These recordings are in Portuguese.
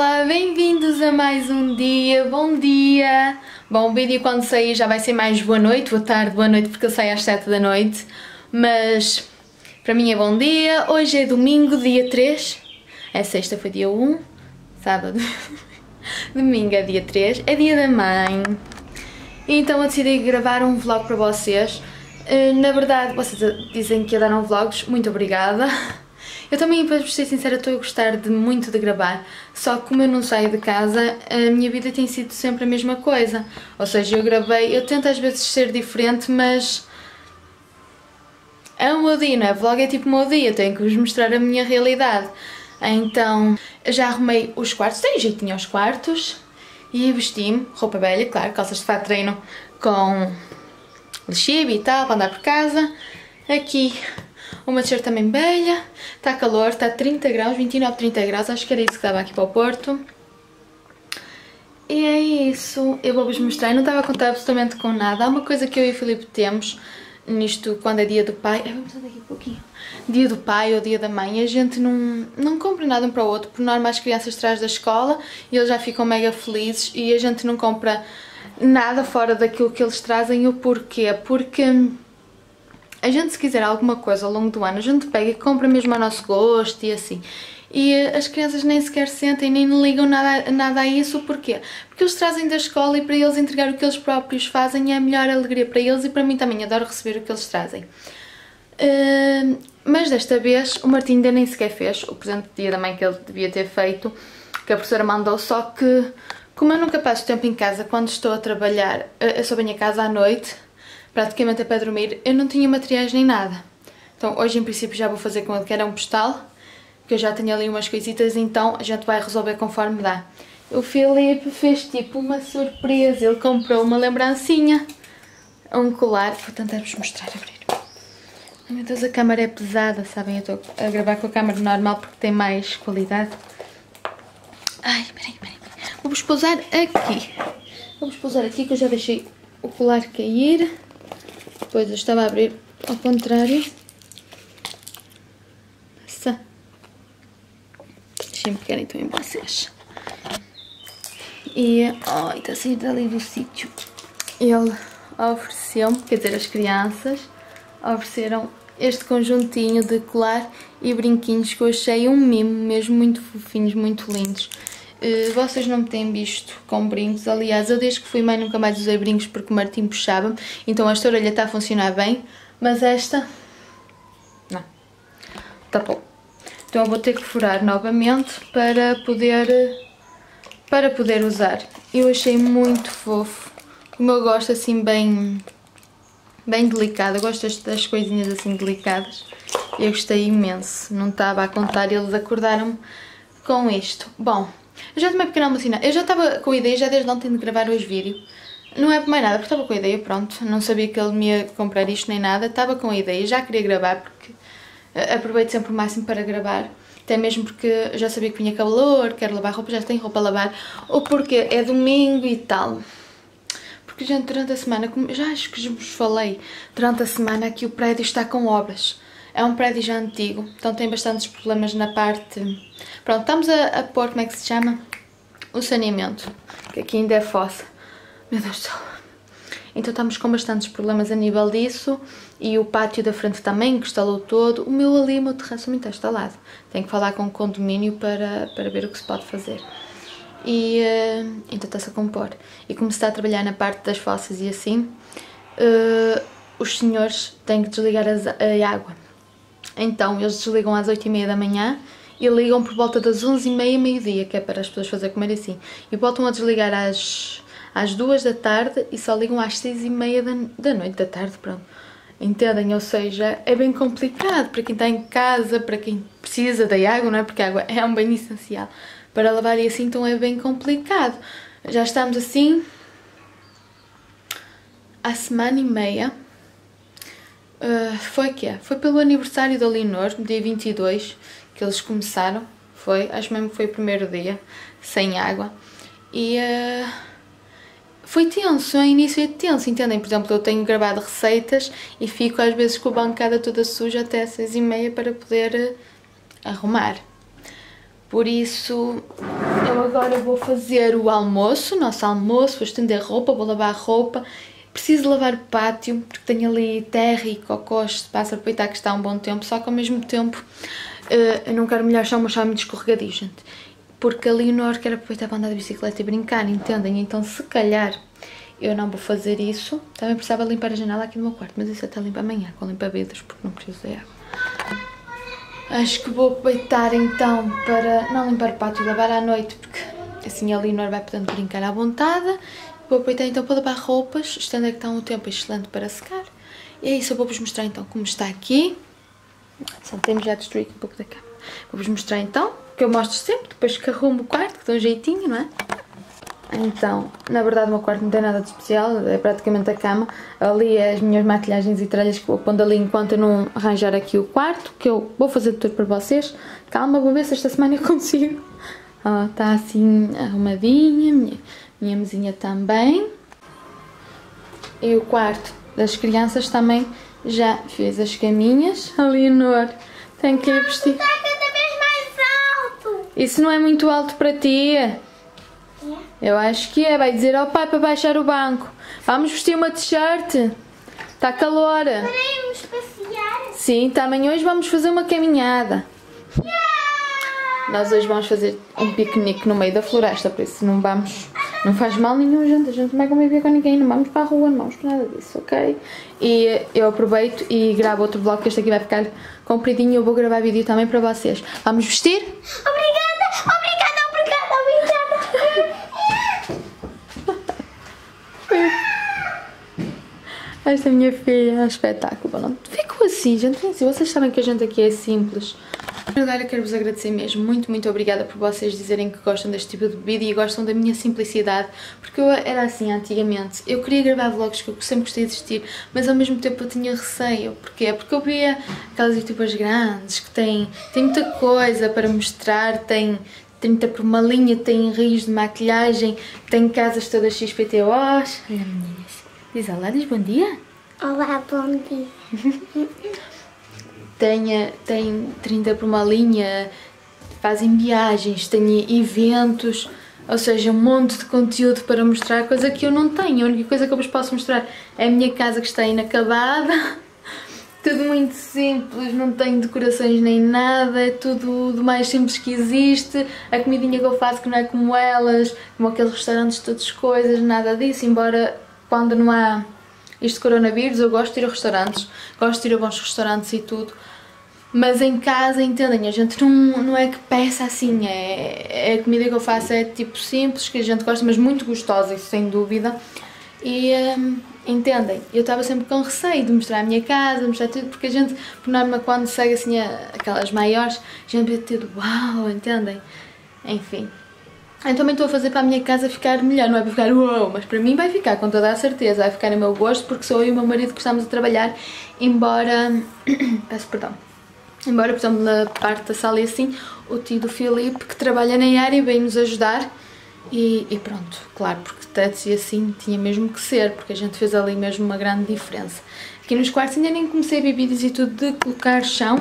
Olá, bem-vindos a mais um dia, bom dia! Bom, o vídeo quando sair já vai ser mais boa noite, boa tarde, boa noite, porque eu saio às 7 da noite, mas para mim é bom dia. Hoje é domingo, dia 3, sexta foi dia 1, sábado, domingo é dia 3, é dia da mãe, então eu decidi gravar um vlog para vocês. Na verdade, vocês dizem que ia dar vlogs, muito obrigada. Eu também, para ser sincera, estou a gostar muito de gravar, só que como eu não saio de casa, a minha vida tem sido sempre a mesma coisa. Ou seja, eu tento às vezes ser diferente, mas é o meu dia, não é? Vlog é tipo o meu dia, eu tenho que vos mostrar a minha realidade. Então, eu já arrumei os quartos, tenho jeitinho aos quartos, e vesti-me, roupa velha, claro, calças de fato de treino com lexívia e tal, para andar por casa. Aqui uma t-shirt também velha, está calor, está 30 graus, 29, 30 graus, acho que era isso que estava aqui para o Porto. E é isso, eu vou-vos mostrar, eu não estava a contar absolutamente com nada. Há uma coisa que eu e o Filipe temos, nisto quando é dia do pai, vamos andar aqui um pouquinho, dia do pai ou dia da mãe, a gente não compra nada um para o outro. Por norma as crianças traz da escola e eles já ficam mega felizes e a gente não compra nada fora daquilo que eles trazem. O porquê? Porque a gente, se quiser alguma coisa ao longo do ano, a gente pega e compra mesmo ao nosso gosto e assim. E as crianças nem sequer sentem, nem ligam nada a isso. Porquê? Porque eles trazem da escola e para eles entregar o que eles próprios fazem é a melhor alegria para eles e para mim também. Adoro receber o que eles trazem. Mas desta vez o Martim ainda nem sequer fez o presente de dia da mãe que ele devia ter feito, que a professora mandou, só que como eu nunca passo tempo em casa quando estou a trabalhar, eu só venho a casa à noite, praticamente é para dormir, eu não tinha materiais nem nada. Então hoje em princípio já vou fazer com ele, que era um postal, que eu já tenho ali umas coisitas, então a gente vai resolver conforme dá. O Filipe fez tipo uma surpresa, ele comprou uma lembrancinha, um colar, vou tentar-vos mostrar, abrir. Ai meu Deus, a câmera é pesada, sabem, eu estou a gravar com a câmera normal porque tem mais qualidade. Ai, peraí. Vou-vos pousar aqui. Vou-vos pousar aqui que eu já deixei o colar cair. Depois eu estava a abrir ao contrário. Passa. Deixem-me pegar então em vocês. E, está a sair dali do sítio. Ele ofereceu-me, quer dizer, as crianças ofereceram este conjuntinho de colar e brinquinhos que eu achei um mimo, mesmo muito fofinhos, muito lindos. Vocês não me têm visto com brincos, aliás, eu desde que fui mãe nunca mais usei brincos porque o Martim puxava-me, então esta orelha está a funcionar bem, mas esta, não, tapou. Então eu vou ter que furar novamente para poder usar. Eu achei muito fofo, como eu gosto assim bem delicado, eu gosto das coisinhas assim delicadas, eu gostei imenso, não estava a contar, eles acordaram-me com isto. Bom, eu já tomei pequena almocinha. Eu já estava com a ideia, já desde ontem, de gravar hoje vídeo. Não é por mais nada, porque estava com a ideia, pronto. Não sabia que ele me ia comprar isto nem nada. Estava com a ideia, já queria gravar, porque aproveito sempre o máximo para gravar. Até mesmo porque já sabia que vinha calor, quero lavar roupa, já tenho roupa a lavar. Ou porque é domingo e tal. Porque, gente, durante a semana, como já acho que vos falei, durante a semana aqui o prédio está com obras. É um prédio já antigo, então tem bastantes problemas na parte... Pronto, estamos a pôr, como é que se chama? O saneamento, que aqui ainda é fossa. Meu Deus do céu. Então estamos com bastantes problemas a nível disso. E o pátio da frente também, que instalou todo. O meu terraço também está instalado. Tenho que falar com o condomínio para ver o que se pode fazer. E então está-se a compor. E como se está a trabalhar na parte das fossas e assim, os senhores têm que desligar a água. Então eles desligam às 8h30 da manhã e ligam por volta das 11h30, meio-dia, que é para as pessoas fazerem comer assim. E voltam a desligar às 2 da tarde e só ligam às 6h30 da noite, da tarde, pronto. Entendem? Ou seja, é bem complicado para quem está em casa, para quem precisa da água, não é? Porque a água é um bem essencial para lavar e assim, então é bem complicado. Já estamos assim há semana e meia. Foi que foi pelo aniversário da Leonor, dia 22, que eles começaram. Acho mesmo que foi o primeiro dia, sem água. E foi tenso, o início é tenso, entendem? Por exemplo, eu tenho gravado receitas e fico às vezes com a bancada toda suja até às 6h30 para poder arrumar. Por isso, eu agora vou fazer o almoço, nosso almoço, vou estender roupa, vou lavar a roupa. Preciso lavar o pátio, porque tenho ali terra e cocós para aproveitar que está há um bom tempo, só que ao mesmo tempo eu não quero molhar só, mas está muito escorregadio, gente. Porque a Leonor quer aproveitar para andar de bicicleta e brincar, entendem? Então se calhar eu não vou fazer isso. Também precisava limpar a janela aqui no meu quarto, mas isso até limpa amanhã, com limpa-vidros, porque não preciso de água. Acho que vou aproveitar então para não limpar o pátio e lavar à noite, porque assim a Leonor vai podendo brincar à vontade. Vou aproveitar então para lavar roupas, estender que está um tempo excelente para secar. E é isso, eu vou-vos mostrar então como está aqui. Só temos já destruído um pouco da cama. Vou-vos mostrar então, que eu mostro sempre, depois que arrumo o quarto, que dá um jeitinho, não é? Então, na verdade o meu quarto não tem nada de especial, é praticamente a cama. Ali é as minhas maquilhagens e tralhas que vou pondo ali enquanto eu não arranjar aqui o quarto, que eu vou fazer tudo para vocês. Calma, vou ver se esta semana eu consigo. Ó, está assim arrumadinha, minha mesinha também. E o quarto das crianças também já fiz as caminhas. A Leonor tem que ir vestir. Está cada vez mais alto. Isso não é muito alto para ti? Eu acho que é. Vai dizer ao pai para baixar o banco. Vamos vestir uma t-shirt. Está calor. Podemos passear? Sim, também hoje vamos fazer uma caminhada. Nós hoje vamos fazer um piquenique no meio da floresta, por isso não vamos... Não faz mal nenhum, gente. A gente não vai conviver com ninguém. Não vamos para a rua, não vamos para nada disso, ok? E eu aproveito e gravo outro vlog, que este aqui vai ficar compridinho. Eu vou gravar vídeo também para vocês. Vamos vestir? Obrigada, obrigada, obrigada, obrigada. Esta minha filha é um espetáculo. Não ficou assim, gente. Vocês sabem que a gente aqui é simples. Agora eu quero vos agradecer mesmo, muito obrigada por vocês dizerem que gostam deste tipo de vídeo e gostam da minha simplicidade, porque eu era assim antigamente, eu queria gravar vlogs que eu sempre gostei de assistir, mas ao mesmo tempo eu tinha receio. Porquê? Porque eu via aquelas youtuberas grandes que têm muita coisa para mostrar, tem 30 por uma linha, tem rios de maquilhagem, tem casas todas XPTOs. Olha meninas, diz olá, diz bom dia. Olá, bom dia. Tem 30 por uma linha, fazem viagens, têm eventos, ou seja, um monte de conteúdo para mostrar, coisa que eu não tenho. A única coisa que eu vos posso mostrar é a minha casa, que está inacabada, tudo muito simples, não tenho decorações nem nada, é tudo do mais simples que existe. A comidinha que eu faço que não é como elas, como aqueles restaurantes de todas as coisas, nada disso, embora quando não há isto de coronavírus eu gosto de ir a restaurantes, gosto de ir a bons restaurantes e tudo. Mas em casa, entendem, a gente não é que peça assim, a comida que eu faço é tipo simples, que a gente gosta, mas muito gostosa, isso sem dúvida. E entendem, eu estava sempre com receio de mostrar a minha casa, de mostrar tudo, porque a gente, por norma, quando segue assim aquelas maiores, a gente vê tudo, uau, entendem? Enfim. Eu também estou a fazer para a minha casa ficar melhor, não é para ficar uau, mas para mim vai ficar, com toda a certeza, vai ficar no meu gosto, porque sou eu e o meu marido que estamos a trabalhar, embora... peço perdão. Embora, por exemplo, na parte da sala e assim, o tio do Filipe, que trabalha na área, veio nos ajudar e pronto, claro, porque tetos e assim tinha mesmo que ser, porque a gente fez ali mesmo uma grande diferença. Aqui nos quartos ainda nem comecei a ver vídeos e tudo de colocar chão,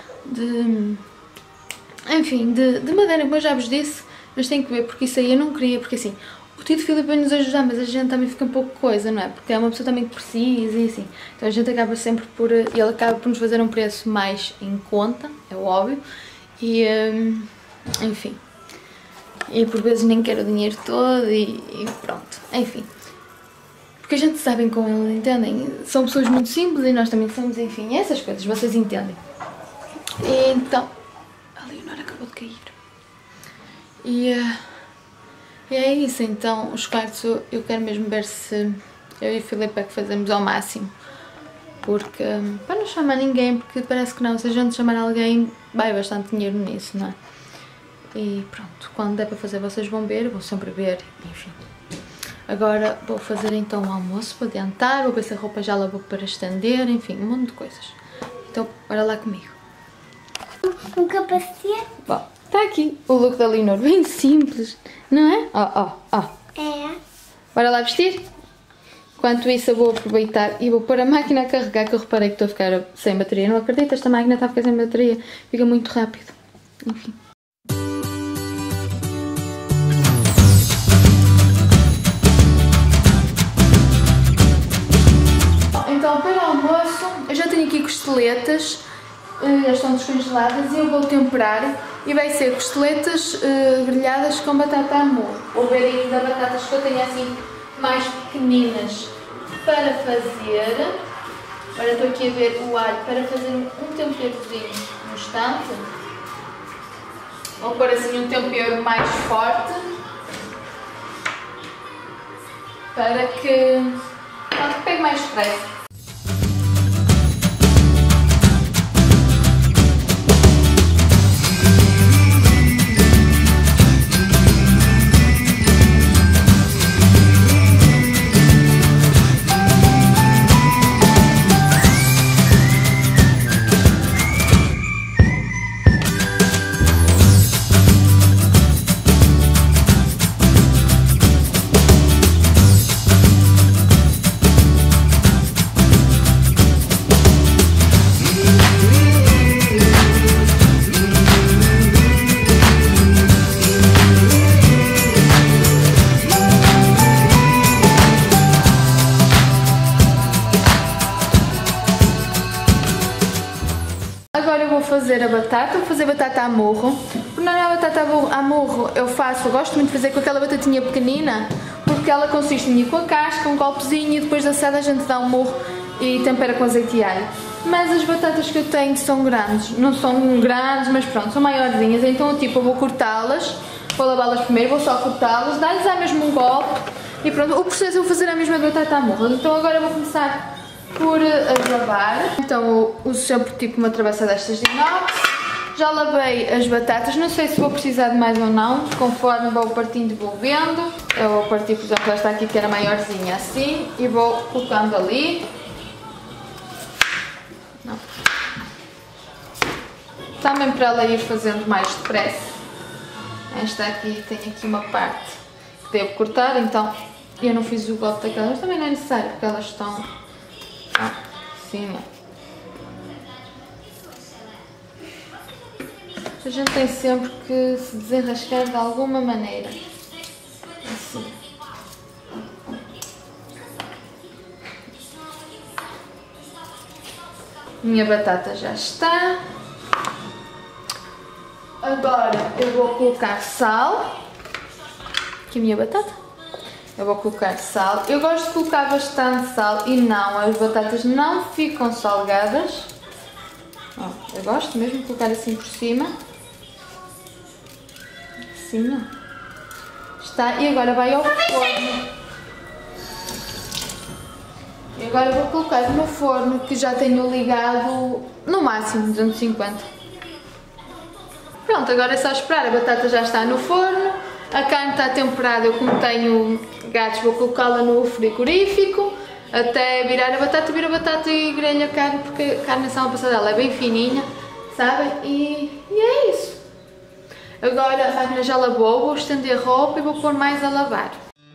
enfim, de madeira, como eu já vos disse, mas tenho que ver, porque isso aí eu não queria, porque assim... O tio do Filipe veio nos ajudar, mas a gente também fica um pouco coisa, não é? Porque é uma pessoa também que precisa e assim. Então a gente acaba sempre por... Ele acaba por nos fazer um preço mais em conta, é óbvio. E... enfim. E por vezes nem quero o dinheiro todo e pronto. Enfim. Porque a gente sabe com ele, entendem? São pessoas muito simples e nós também somos, enfim. Essas coisas, vocês entendem. E então... A Leonor acabou de cair. E é isso, então, os quartos eu quero mesmo ver se eu e o Filipe é que fazemos ao máximo. Porque, para não chamar ninguém, porque parece que não, se a gente chamar alguém, vai bastante dinheiro nisso, não é? E pronto, quando der para fazer vocês vão ver, vão sempre ver, enfim. Agora vou fazer então o almoço, vou adiantar, vou ver se a roupa já lavou para estender, enfim, um monte de coisas. Então, bora lá comigo. Um capacete? Bom, está aqui o look da Leonor, bem simples, não é? Ó. É. Bora lá vestir? Enquanto isso eu vou aproveitar e vou pôr a máquina a carregar, que eu reparei que estou a ficar sem bateria. Não acredito, esta máquina está a ficar sem bateria, fica muito rápido. Enfim. costeletas, já estão descongeladas, e eu vou temperar, e vai ser costeletas grelhadas com batata à molho. Vou ver ainda batatas que eu tenho assim mais pequeninas para fazer. Agora estou aqui a ver o alho para fazer um temperozinho no instante. Vou pôr assim um tempero mais forte para que pegue mais fresco. Agora eu vou fazer a batata, vou fazer batata à morro. Por normal, a batata à morro eu gosto muito de fazer com aquela batatinha pequenina, porque ela consiste em ir com a casca, um golpezinho, e depois da assada a gente dá um morro e tempera com azeite e alho. Mas as batatas que eu tenho são grandes, não são grandes, mas pronto, são maiorzinhas, então tipo eu vou cortá-las, vou lavá-las primeiro, vou só cortá-las, dar-lhes a mesmo um golpe e pronto. O processo eu vou fazer a mesma batata à morro, então agora eu vou começar por as lavar. Então eu uso sempre tipo uma travessa destas de inox. Já lavei as batatas, não sei se vou precisar de mais ou não, conforme vou partindo vou vendo. Eu vou partir, por exemplo, esta aqui que era maiorzinha assim, e vou colocando ali. Não. Também para ela ir fazendo mais depressa. Esta aqui tem aqui uma parte que devo cortar, então eu não fiz o golpe daquelas, mas também não é necessário porque elas estão assim, ó. A gente tem sempre que se desenrascar de alguma maneira. Assim. Minha batata já está. Agora eu vou colocar sal. Aqui a minha batata. Eu vou colocar sal. Eu gosto de colocar bastante sal e não, as batatas não ficam salgadas. Ó, eu gosto mesmo de colocar assim por cima. Assim, ó. Está. E agora vai ao forno. E agora vou colocar no forno que já tenho ligado no máximo 250. Pronto, agora é só esperar. A batata já está no forno. A carne está temperada. Eu, como tenho gatos, vou colocá-la no frigorífico até virar a batata. Viro a batata e grelho a carne, porque a carne na semana passada ela é bem fininha, sabem? E é isso. Agora a máquina já lavou, vou estender a roupa e vou pôr mais a lavar.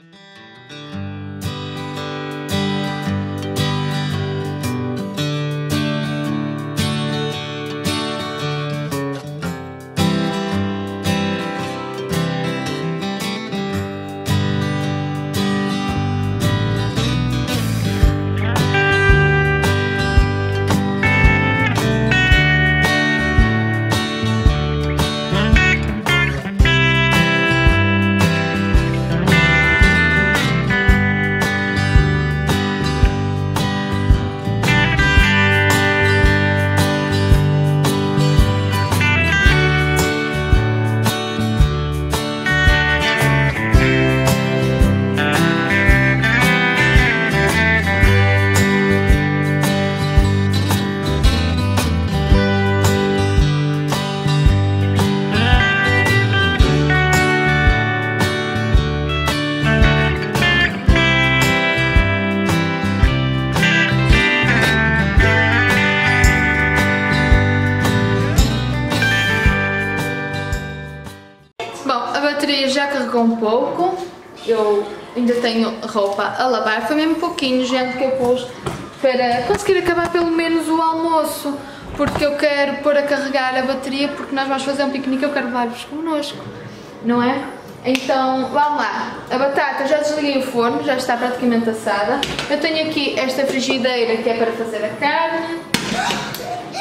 Já carregou um pouco, eu ainda tenho roupa a lavar, foi mesmo pouquinho, gente, que eu pus para conseguir acabar pelo menos o almoço, porque eu quero pôr a carregar a bateria, porque nós vamos fazer um piquenique, eu quero levar-vos connosco, não é? Então, vamos lá, a batata já desliguei o forno, já está praticamente assada, eu tenho aqui esta frigideira que é para fazer a carne.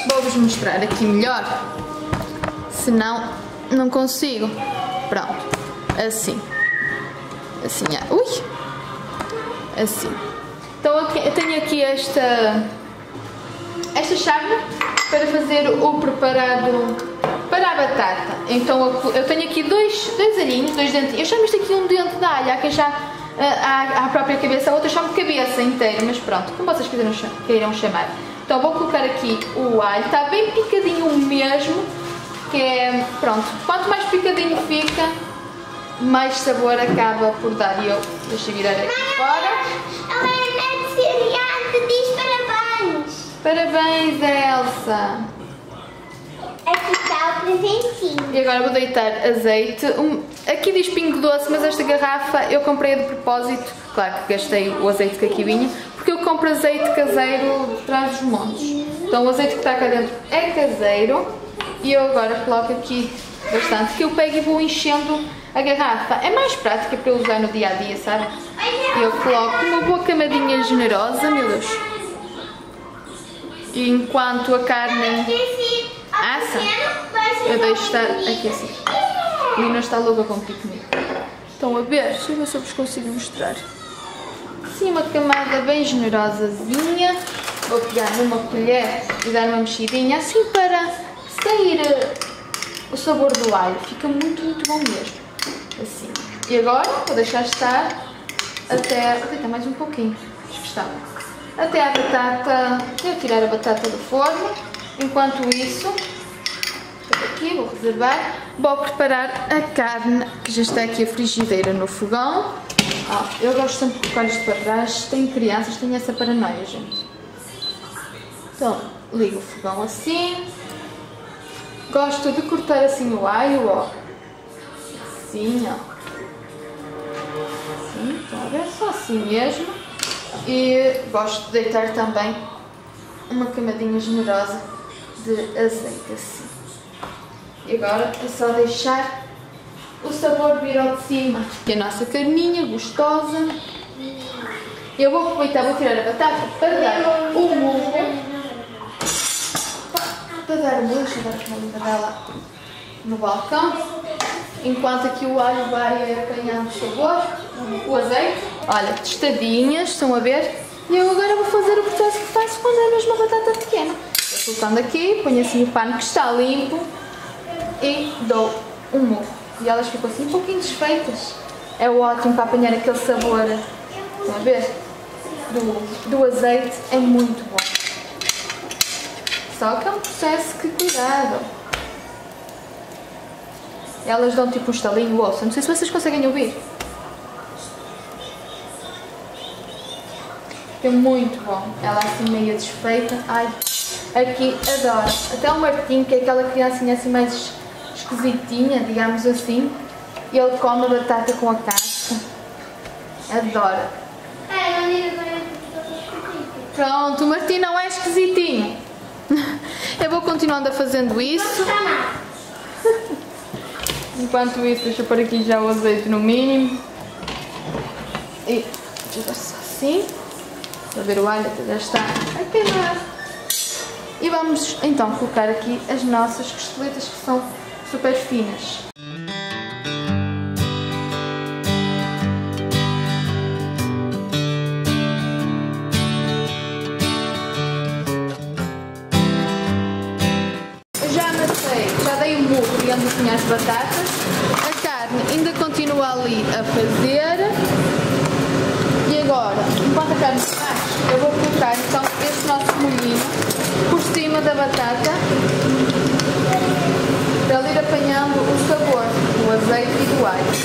Vou-vos mostrar aqui melhor, senão não consigo. Pronto, assim. Assim, ui! Assim. Então eu tenho aqui esta chávena para fazer o preparado para a batata. Então eu tenho aqui dois alhinhos, dois dentinhos. Eu chamo isto aqui um dente de alho, há quem já a própria cabeça, a outra chamo de cabeça inteira, mas pronto, como vocês queiram chamar. Então vou colocar aqui o alho, está bem picadinho mesmo, que é, pronto, quanto mais picadinho fica, mais sabor acaba por dar. E eu deixo virar aqui fora. A aniversariante diz parabéns. Parabéns, Elsa. Aqui está o presentinho. E agora vou deitar azeite. Aqui diz Pingo Doce, mas esta garrafa eu comprei de propósito. Claro que gastei o azeite que aqui vinha, porque eu compro azeite caseiro de trás dos montes. Então o azeite que está cá dentro é caseiro. E eu agora coloco aqui bastante, que eu pego e vou enchendo a garrafa. É mais prática para eu usar no dia a dia, sabe? Eu coloco uma boa camadinha generosa, meu Deus. E enquanto a carne assa, eu deixo estar aqui assim. E não está louca com piquenique. Estão a ver? Deixa eu ver se eu vos consigo mostrar. Assim, uma camada bem generosazinha. Vou pegar numa colher e dar uma mexidinha, assim para sair o sabor do alho. Fica muito, muito bom mesmo. Assim. E agora vou deixar estar até... Vou deitar mais um pouquinho. Acho que está. Até a batata... Eu tirar a batata do forno. Enquanto isso... Aqui, vou reservar. Vou preparar a carne, que já está aqui a frigideira no fogão. Eu gosto sempre de colocar isto para trás. Tenho crianças, tenho essa paranoia, gente. Então, ligo o fogão assim. Gosto de cortar assim o alho, ó. Assim, ó. Assim, estão a ver? Só assim mesmo. E gosto de deitar também uma camadinha generosa de azeite, assim. E agora é só deixar o sabor vir ao de cima. E a nossa carninha gostosa. Eu vou aproveitar, vou tirar a batata para dar o molho. Para dar o molho, deixa eu dar uma limpadela no balcão. Enquanto aqui o alho vai apanhando o sabor, o azeite. Olha, tostadinhas, estão a ver? E eu agora vou fazer o processo que faço quando é mesmo uma batata pequena. Vou colocando aqui, ponho assim o pano que está limpo. E dou um murro. E elas ficam assim um pouquinho desfeitas. É ótimo para apanhar aquele sabor, estão a ver? Do azeite, é muito bom. Só que é um processo que cuidado. Elas dão tipo um estalinho, ouça. Não sei se vocês conseguem ouvir. É muito bom. Ela assim meio desfeita. Ai, aqui adoro. Até o Martim, que é aquela criancinha assim mais esquisitinha, digamos assim, e ele come a batata com a casca. Adora. Pronto, o Martim não é esquisitinho. Eu vou continuando a fazendo isso. Enquanto isso, deixa eu pôr aqui já o azeite no mínimo. E deixa eu ver só assim. Para ver o alho até já está a queimar. E vamos então colocar aqui as nossas costeletas, que são super finas. Já amassei, já dei o murro, digamos assim, às batatas. A carne ainda continua ali a fazer. E agora, enquanto a carne faz, eu vou colocar então este nosso molhinho por cima da batata, para ele ir apanhando o sabor do azeite e do alho.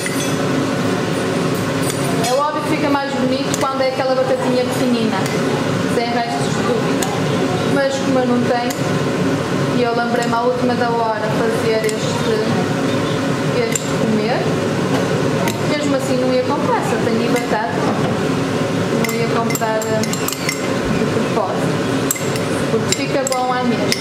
É óbvio que fica mais bonito quando é aquela batatinha pequenina, sem restos de dúvida. Mas como eu não tenho, e eu lembrei-me à última da hora fazer este comer, mesmo assim não ia comprar, só tenho batata, não ia comprar de propósito, porque fica bom à mesma.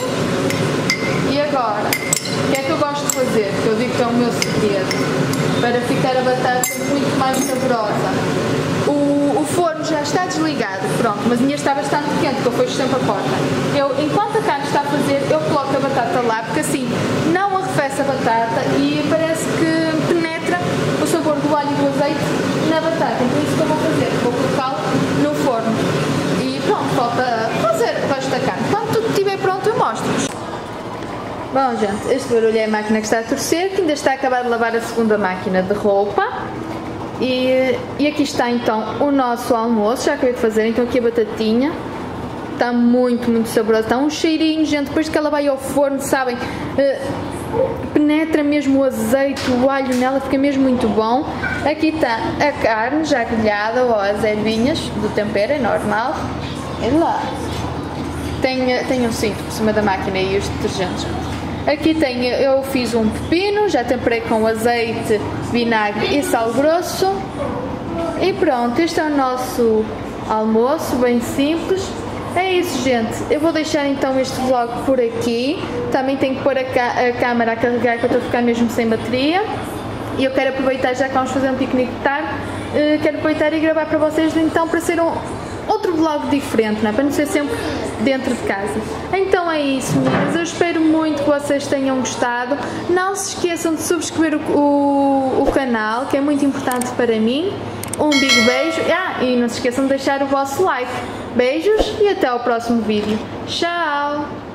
E agora, o que é que eu gosto de fazer? Que eu digo que é o meu segredo, para ficar a batata muito mais saborosa. O forno já está desligado, pronto, mas ainda está bastante quente, porque eu fecho sempre a porta. Enquanto a carne está a fazer, eu coloco a batata lá, porque assim não arrefece a batata e parece que penetra o sabor do alho e do azeite na batata. Então isso que eu vou fazer, vou colocá-lo no forno. E pronto, falta fazer o resto da carne. Quando tudo estiver pronto, eu mostro-vos. Bom, gente, este barulho é a máquina que está a torcer, que ainda está a acabar de lavar a segunda máquina de roupa. E aqui está então o nosso almoço, já acabei de fazer, então aqui a batatinha. Está muito, muito saborosa, está um cheirinho, gente, depois que ela vai ao forno, sabem, penetra mesmo o azeite, o alho nela, fica mesmo muito bom. Aqui está a carne já grelhada, ou as ervinhas do tempero, é normal. É lá. Tem um cinto por cima da máquina e os detergentes. Aqui eu fiz um pepino, já temperei com azeite, vinagre e sal grosso. E pronto, este é o nosso almoço, bem simples. É isso, gente. Eu vou deixar então este vlog por aqui. Também tenho que pôr a câmera a carregar, que eu estou a ficar mesmo sem bateria. E eu quero aproveitar, já que vamos fazer um piquenique de tarde, quero aproveitar e gravar para vocês então para ser outro vlog diferente, não é? Para não ser sempre dentro de casa. Então é isso, meninas. Eu espero muito que vocês tenham gostado. Não se esqueçam de subscrever o canal, que é muito importante para mim. Um big beijo. E não se esqueçam de deixar o vosso like. Beijos e até ao próximo vídeo. Tchau!